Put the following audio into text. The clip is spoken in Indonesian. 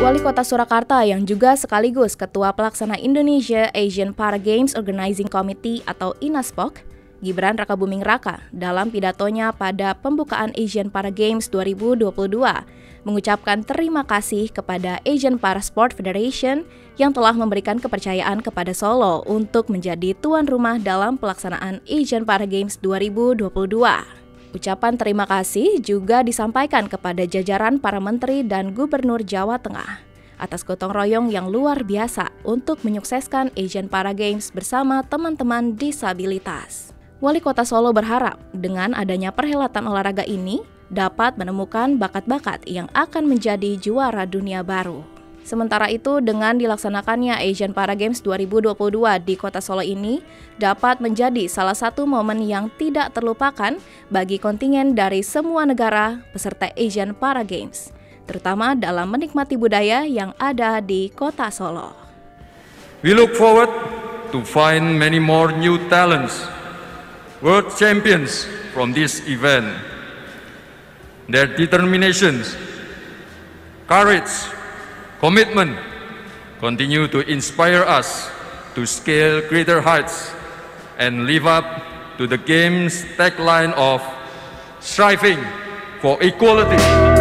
Wali Kota Surakarta yang juga sekaligus Ketua Pelaksana Indonesia Asian Para Games Organizing Committee atau INASPOC, Gibran Rakabuming Raka, dalam pidatonya pada pembukaan Asian Para Games 2022, mengucapkan terima kasih kepada Asian Para Sport Federation yang telah memberikan kepercayaan kepada Solo untuk menjadi tuan rumah dalam pelaksanaan Asian Para Games 2022. Ucapan terima kasih juga disampaikan kepada jajaran para menteri dan gubernur Jawa Tengah atas gotong royong yang luar biasa untuk menyukseskan Asian Para Games bersama teman-teman disabilitas. Wali Kota Solo berharap dengan adanya perhelatan olahraga ini dapat menemukan bakat-bakat yang akan menjadi juara dunia baru. Sementara itu, dengan dilaksanakannya Asian Para Games 2022 di Kota Solo ini dapat menjadi salah satu momen yang tidak terlupakan bagi kontingen dari semua negara peserta Asian Para Games, terutama dalam menikmati budaya yang ada di Kota Solo. We look forward to find many more new talents, world champions from this event. Their determinations, courage, commitment continue to inspire us to scale greater heights and live up to the game's tagline of striving for equality.